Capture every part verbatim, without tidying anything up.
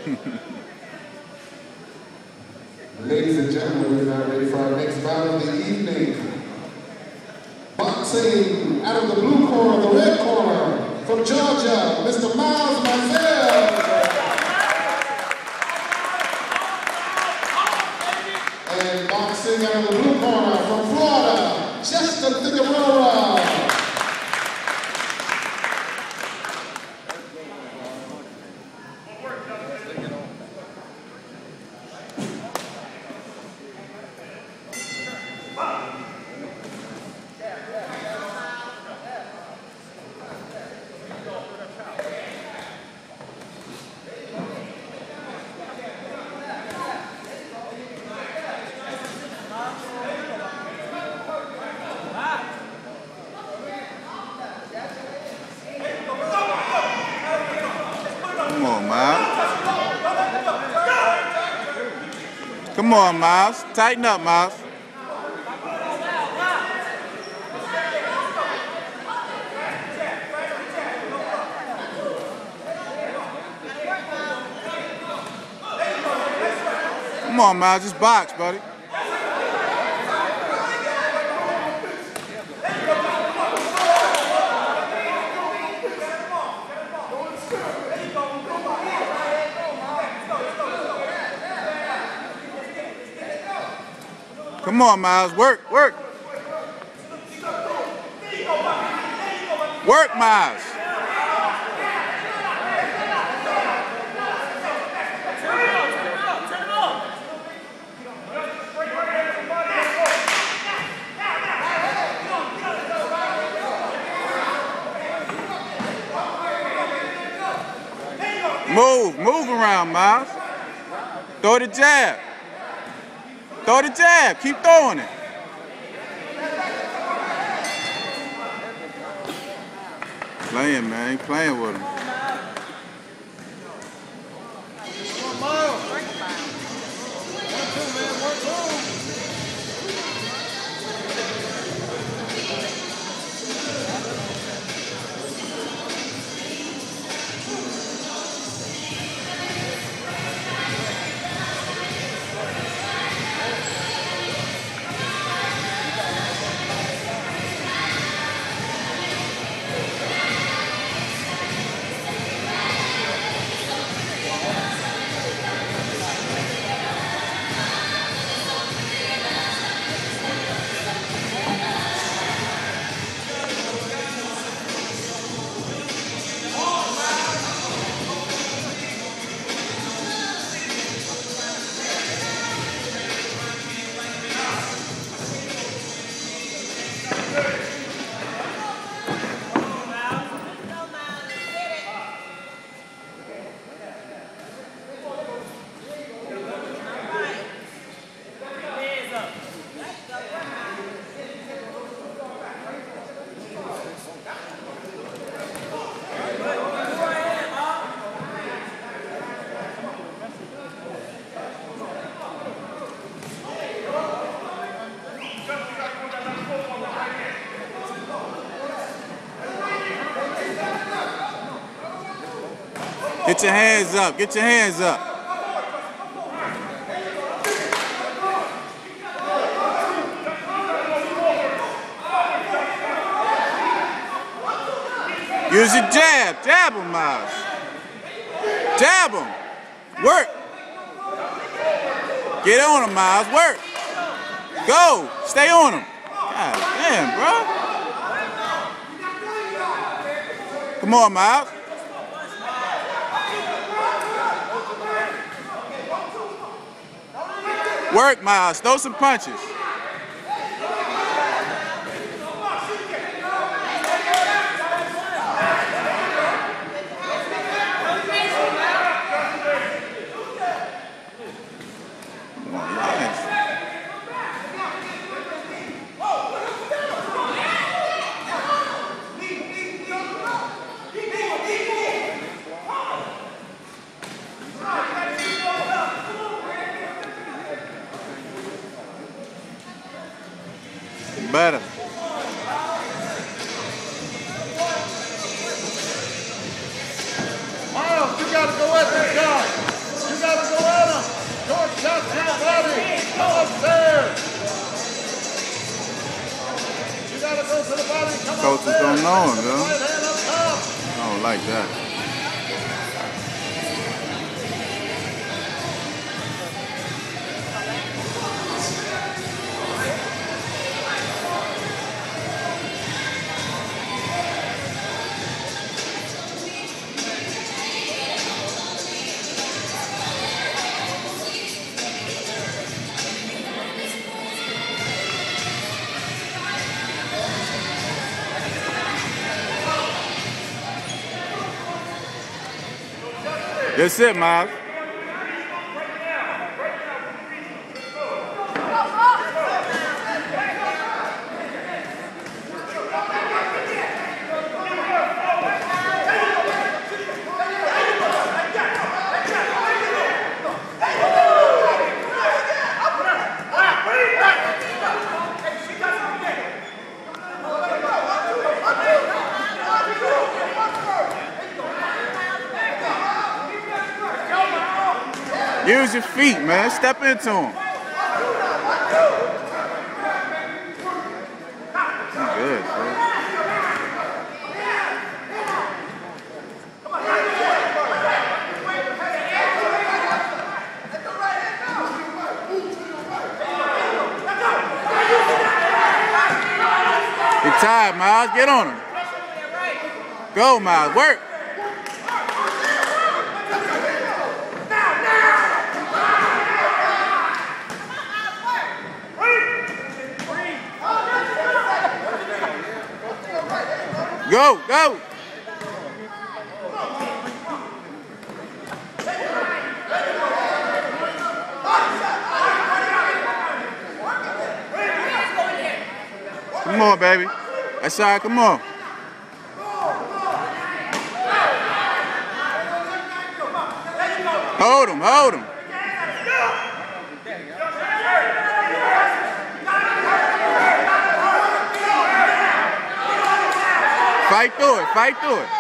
Ladies and gentlemen, we're now ready for our next bout of the evening. Boxing out of the blue corner, the red corner, from Georgia, Mister Myles, Myles. And boxing out of the blue corner, from Florida, Justin Figueroa. Come on, Myles. Come on, Myles. Tighten up, Myles. Come on, Myles. Just box, buddy. Come on, Myles. Work, work. Work, Myles. Move, move around, Myles. Throw the jab. Throw the jab. Keep throwing it. Playing, man. Ain't playing with him. Get your hands up. Get your hands up. Use your jab. Jab him, Myles. Jab him. Work. Get on him, Myles. Work. Go. Stay on him. God damn, bro. Come on, Myles. Work, Myles. Throw some punches. Better. Myles, you gotta go at this guy. Coaches don't know him, yo. I don't like that. That's it, Myles. Use your feet, man. Step into him. Good, bro. He's tired, Myles. Get on him. Go, Myles. Work. Go, go! Come on, baby. That's all right, come on. Hold him, hold him. Fight through it, fight through it.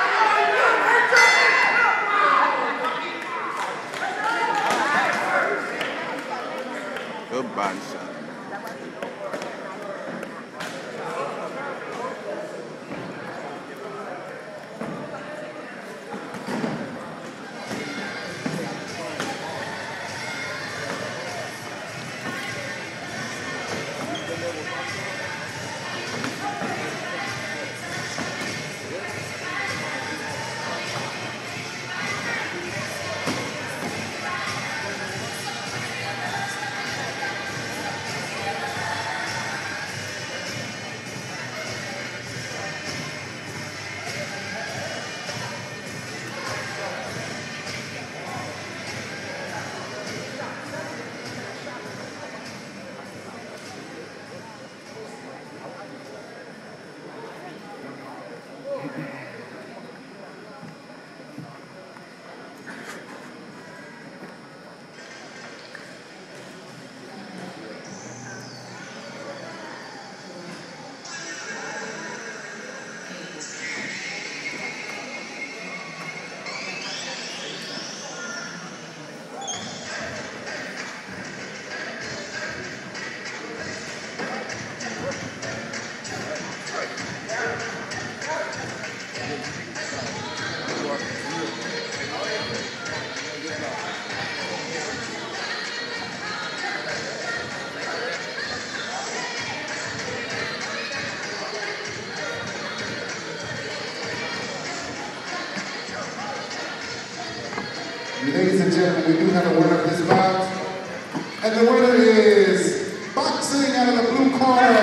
Good body shot. Ladies and gentlemen, we do have a winner of this bout. And the winner is boxing out of the blue corner.